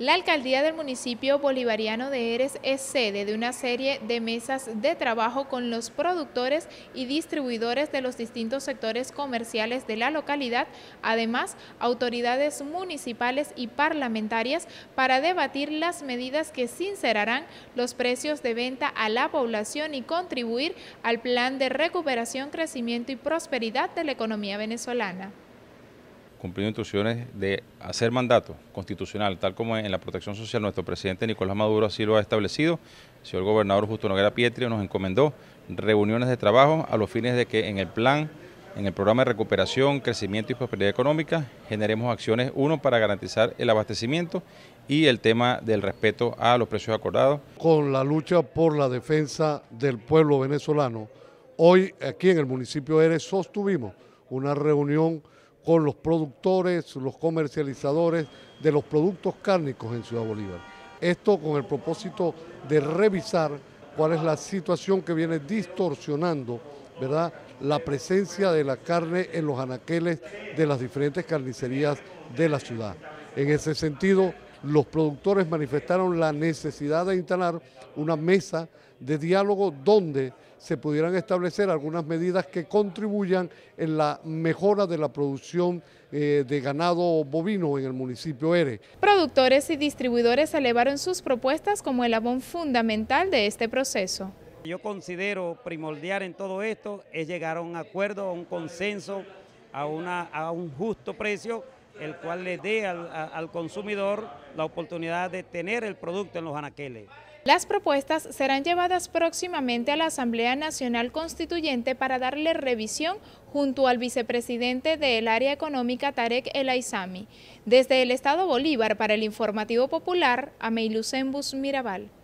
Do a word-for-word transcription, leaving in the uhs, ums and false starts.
La alcaldía del municipio bolivariano de Heres es sede de una serie de mesas de trabajo con los productores y distribuidores de los distintos sectores comerciales de la localidad, además autoridades municipales y parlamentarias para debatir las medidas que sincerarán los precios de venta a la población y contribuir al plan de recuperación, crecimiento y prosperidad de la economía venezolana. Cumpliendo instrucciones de hacer mandato constitucional, tal como en la protección social nuestro presidente Nicolás Maduro así lo ha establecido. El señor gobernador Justo Noguera Pietri nos encomendó reuniones de trabajo a los fines de que en el plan, en el programa de recuperación, crecimiento y prosperidad económica, generemos acciones, uno, para garantizar el abastecimiento y el tema del respeto a los precios acordados. Con la lucha por la defensa del pueblo venezolano, hoy aquí en el municipio de Heres sostuvimos una reunión con los productores, los comercializadores de los productos cárnicos en Ciudad Bolívar. Esto con el propósito de revisar cuál es la situación que viene distorsionando, ¿verdad?, la presencia de la carne en los anaqueles de las diferentes carnicerías de la ciudad. En ese sentido, los productores manifestaron la necesidad de instalar una mesa de diálogo donde se pudieran establecer algunas medidas que contribuyan en la mejora de la producción eh, de ganado bovino en el municipio Heres. Productores y distribuidores elevaron sus propuestas como el abón fundamental de este proceso. Yo considero primordial en todo esto es llegar a un acuerdo, a un consenso, a, una, a un justo precio, el cual le dé al, a, al consumidor la oportunidad de tener el producto en los anaqueles. Las propuestas serán llevadas próximamente a la Asamblea Nacional Constituyente para darle revisión junto al vicepresidente del área económica Tarek El Aizami. Desde el Estado Bolívar, para el Informativo Popular, Ameilu Sembus Mirabal.